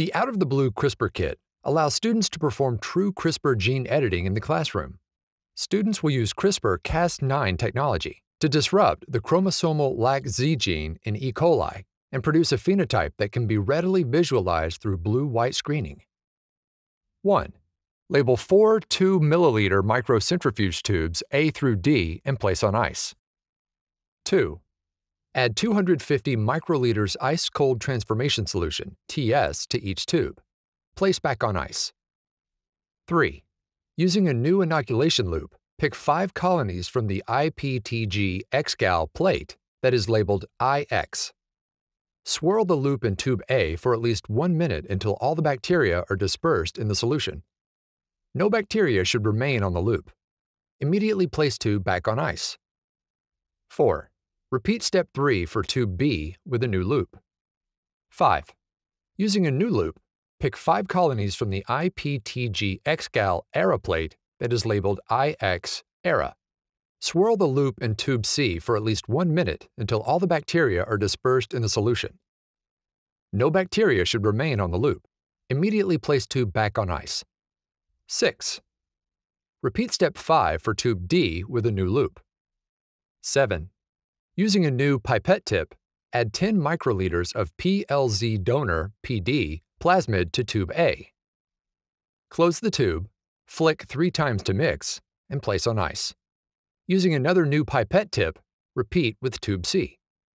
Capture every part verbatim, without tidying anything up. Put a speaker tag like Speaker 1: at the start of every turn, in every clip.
Speaker 1: The out-of-the-blue CRISPR Kit allows students to perform true CRISPR gene editing in the classroom. Students will use CRISPR Cas nine technology to disrupt the chromosomal lacZ gene in E. coli and produce a phenotype that can be readily visualized through blue-white screening. one. Label four two milliliter microcentrifuge tubes A through D and place on ice. two. Add two hundred fifty microliters ice-cold transformation solution, T S, to each tube. Place back on ice. three. Using a new inoculation loop, pick five colonies from the I P T G X-Gal plate that is labeled I X. Swirl the loop in tube A for at least one minute until all the bacteria are dispersed in the solution. No bacteria should remain on the loop. Immediately place tube back on ice. four. Repeat step three for tube B with a new loop. five. Using a new loop, pick five colonies from the I P T G X-Gal ERA plate that is labeled I X ERA. Swirl the loop in tube C for at least one minute until all the bacteria are dispersed in the solution. No bacteria should remain on the loop. Immediately place tube back on ice. six. Repeat step five for tube D with a new loop. seven. Using a new pipette tip, add ten microliters of P L Z donor P D plasmid to tube A. Close the tube, flick three times to mix, and place on ice. Using another new pipette tip, repeat with tube C.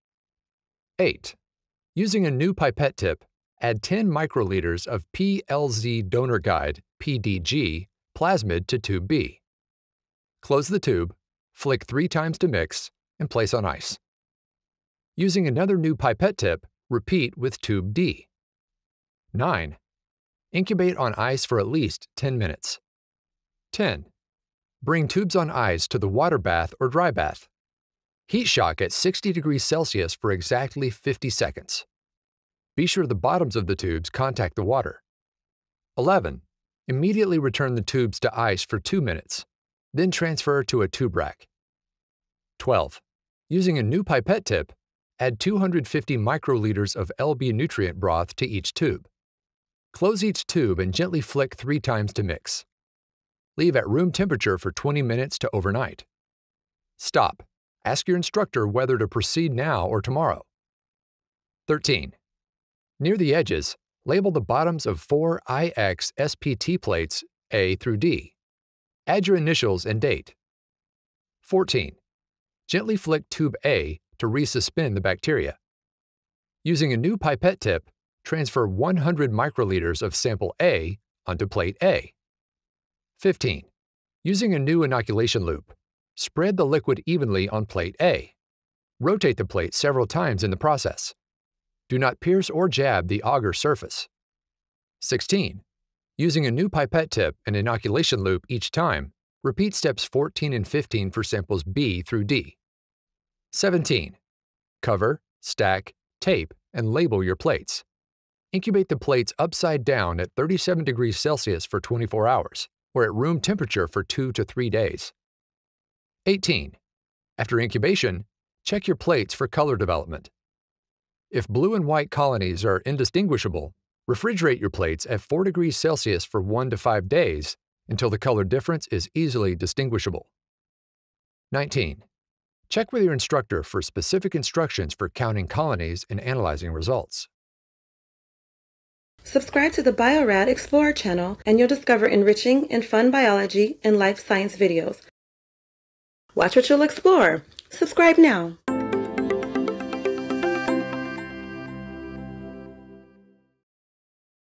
Speaker 1: eight. Using a new pipette tip, add ten microliters of P L Z donor guide P D G plasmid to tube B. Close the tube, flick three times to mix, and place on ice. Using another new pipette tip, repeat with tube D. nine. Incubate on ice for at least ten minutes. ten. Bring tubes on ice to the water bath or dry bath. Heat shock at sixty degrees Celsius for exactly fifty seconds. Be sure the bottoms of the tubes contact the water. eleven. Immediately return the tubes to ice for two minutes, then transfer to a tube rack. twelve. Using a new pipette tip, add two hundred fifty microliters of L B nutrient broth to each tube. Close each tube and gently flick three times to mix. Leave at room temperature for twenty minutes to overnight. Stop. Ask your instructor whether to proceed now or tomorrow. thirteen. Near the edges, label the bottoms of four I X S P T plates A through D. Add your initials and date. fourteen. Gently flick tube A to resuspend the bacteria. Using a new pipette tip, transfer one hundred microliters of sample A onto plate A. fifteen. Using a new inoculation loop, spread the liquid evenly on plate A. Rotate the plate several times in the process. Do not pierce or jab the agar surface. sixteen. Using a new pipette tip and inoculation loop each time, repeat steps fourteen and fifteen for samples B through D. seventeen. Cover, stack, tape, and label your plates. Incubate the plates upside down at thirty-seven degrees Celsius for twenty-four hours, or at room temperature for two to three days. eighteen. After incubation, check your plates for color development. If blue and white colonies are indistinguishable, refrigerate your plates at four degrees Celsius for one to five days until the color difference is easily distinguishable. nineteen. Check with your instructor for specific instructions for counting colonies and analyzing results.
Speaker 2: Subscribe to the Bio-Rad Explorer channel and you'll discover enriching and fun biology and life science videos. Watch what you'll explore. Subscribe now.